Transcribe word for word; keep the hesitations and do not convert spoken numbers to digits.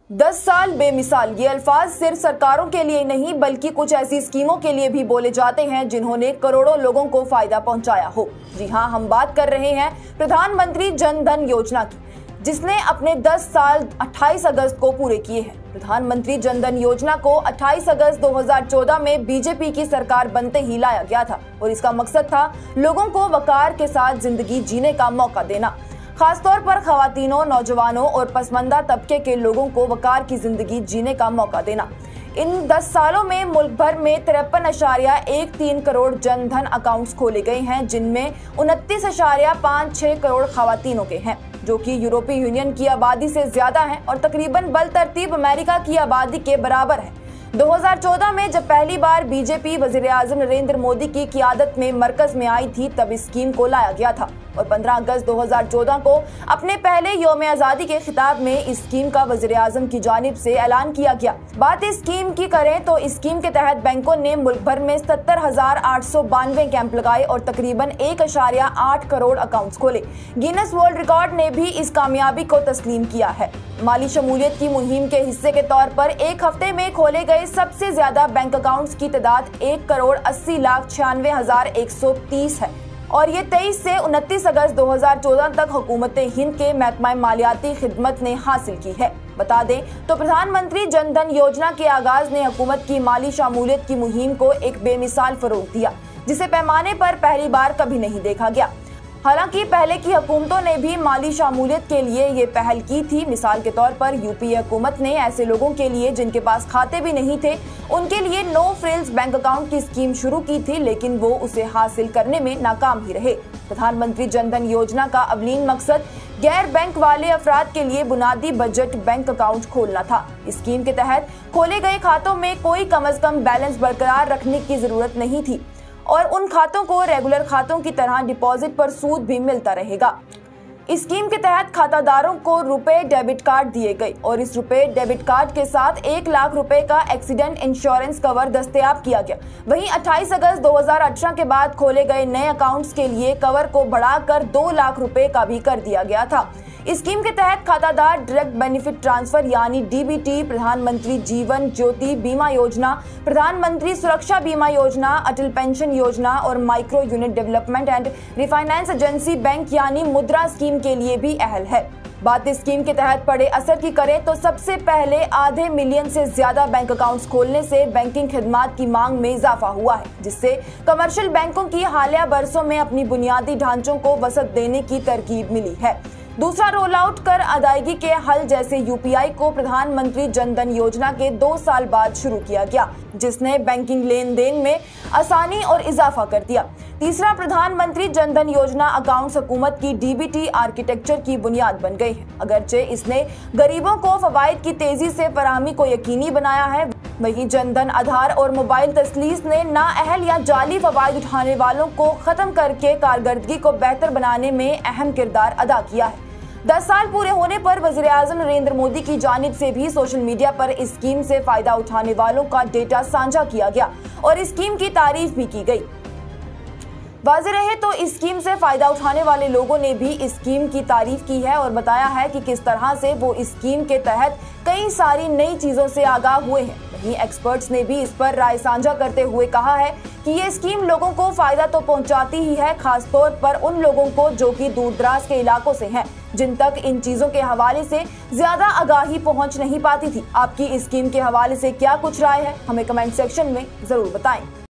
दस साल बेमिसाल, ये अल्फाज सिर्फ सरकारों के लिए नहीं बल्कि कुछ ऐसी स्कीमों के लिए भी बोले जाते हैं जिन्होंने करोड़ों लोगों को फायदा पहुंचाया हो। जी हां, हम बात कर रहे हैं प्रधानमंत्री जन धन योजना की, जिसने अपने दस साल अट्ठाईस अगस्त को पूरे किए हैं। प्रधानमंत्री जन धन योजना को अट्ठाईस अगस्त दो हज़ार चौदह में बीजेपी की सरकार बनते ही लाया गया था और इसका मकसद था लोगों को वकार के साथ जिंदगी जीने का मौका देना। खासतौर पर खवातीनों, नौजवानों और पसमानदा तबके के लोगों को वकार की जिंदगी जीने का मौका देना। इन दस सालों में मुल्क भर में तिरपन अशारिया एक तीन करोड़ जन धन अकाउंट्स खोले गए हैं, जिनमें उनतीस अशारिया पाँच छह करोड़ खवातीनों के हैं, जो कि यूरोपीय यूनियन की आबादी से ज्यादा हैं और तकरीबन बल तरतीब अमेरिका की आबादी के बराबर है। दो हज़ार चौदह में जब पहली बार बीजेपी वजीर आजम नरेंद्र मोदी की क़ियादत में मरकज में आई थी, तब इस स्कीम को लाया गया था और पंद्रह अगस्त दो हज़ार चौदह को अपने पहले यौम आज़ादी के खिताब में इस स्कीम का वजीर आजम की जानिब से ऐलान किया गया। बात इस स्कीम की करें तो इस स्कीम के तहत बैंकों ने मुल्क भर में सत्तर हजार आठ सौ बानवे कैंप लगाए और तकरीबन एक अशारिया आठ करोड़ अकाउंट्स खोले। गिनेस वर्ल्ड रिकॉर्ड ने भी इस कामयाबी को तस्लीम किया है। माली शमूलियत की मुहिम के हिस्से के तौर पर एक हफ्ते में खोले गए सबसे ज्यादा बैंक अकाउंट्स की तादाद एक करोड़ अस्सी लाख छियानवे हजार एक सौ तीस है और ये तेईस से उनतीस अगस्त दो हज़ार चौदह तक हुकूमत हिंद के महकमा मालियाती खिदमत ने हासिल की है। बता दें तो प्रधानमंत्री जन धन योजना के आगाज ने हुकूमत की माली शमूलियत की मुहिम को एक बेमिसाल फरोग दिया, जिसे पैमाने पर पहली बार कभी नहीं देखा गया। हालांकि पहले की हुकूमतों ने भी माली शमूलियत के लिए ये पहल की थी। मिसाल के तौर पर यूपीए हुकूमत ने ऐसे लोगों के लिए जिनके पास खाते भी नहीं थे, उनके लिए नो फ्रिल्स बैंक अकाउंट की स्कीम शुरू की थी, लेकिन वो उसे हासिल करने में नाकाम ही रहे। प्रधानमंत्री जन धन योजना का अवलीन मकसद गैर बैंक वाले अफराद के लिए बुनियादी बजट बैंक अकाउंट खोलना था। इस स्कीम के तहत खोले गए खातों में कोई कम अज कम बैलेंस बरकरार रखने की जरूरत नहीं थी और उन खातों को रेगुलर खातों की तरह डिपॉजिट पर सूद भी मिलता रहेगा। इस स्कीम के तहत खातादारों को रुपए डेबिट कार्ड दिए गए और इस रुपए डेबिट कार्ड के साथ एक लाख रुपए का एक्सीडेंट इंश्योरेंस कवर दस्तयाब किया गया। वहीं अट्ठाईस अगस्त दो हज़ार अठारह के बाद खोले गए नए अकाउंट्स के लिए कवर को बढ़ाकर दो लाख रुपए का भी कर दिया गया था। इस स्कीम के तहत खातादार डायरेक्ट बेनिफिट ट्रांसफर यानी डीबीटी, प्रधानमंत्री जीवन ज्योति बीमा योजना, प्रधानमंत्री सुरक्षा बीमा योजना, अटल पेंशन योजना और micro unit development and refinance agency bank यानी मुद्रा स्कीम के लिए भी अहल है। बात इस स्कीम के तहत पड़े असर की करें तो सबसे पहले आधे मिलियन से ज्यादा बैंक अकाउंट्स खोलने से बैंकिंग खिदमात की मांग में इजाफा हुआ है, जिससे कमर्शियल बैंकों की हालिया बरसों में अपनी बुनियादी ढांचों को वसअत देने की तरकीब मिली है। दूसरा, रोल आउट कर अदायगी के हल जैसे यूपीआई को प्रधानमंत्री जन धन योजना के दो साल बाद शुरू किया गया, जिसने बैंकिंग लेन देन में आसानी और इजाफा कर दिया। तीसरा, प्रधानमंत्री जन धन योजना अकाउंट्स हुकूमत की डीबीटी आर्किटेक्चर की बुनियाद बन गई है। अगरचे इसने गरीबों को फवाइद की तेजी से फराहमी को यकीनी बनाया है, वहीं जन धन आधार और मोबाइल तसलीस ने नाअहल या जाली फवाइद उठाने वालों को खत्म करके कारकर्दगी को बेहतर बनाने में अहम किरदार अदा किया है। दस साल पूरे होने पर वजीर आजम नरेंद्र मोदी की जानिब से भी सोशल मीडिया पर इस स्कीम से फायदा उठाने वालों का डेटा साझा किया गया और इस स्कीम की तारीफ भी की गई। वाज़ेह रहे तो इस स्कीम से फायदा उठाने वाले लोगों ने भी इस स्कीम की तारीफ की है और बताया है कि किस तरह से वो इस स्कीम के तहत कई सारी नई चीजों से आगाह हुए हैं। वहीं एक्सपर्ट्स ने भी इस पर राय साझा करते हुए कहा है कि ये स्कीम लोगों को फायदा तो पहुंचाती ही है, खासतौर पर उन लोगों को जो कि दूर दराज के इलाकों से हैं, जिन तक इन चीजों के हवाले से ज्यादा आगाही पहुंच नहीं पाती थी। आपकी इस स्कीम के हवाले से क्या कुछ राय है, हमें कमेंट सेक्शन में जरूर बताएं।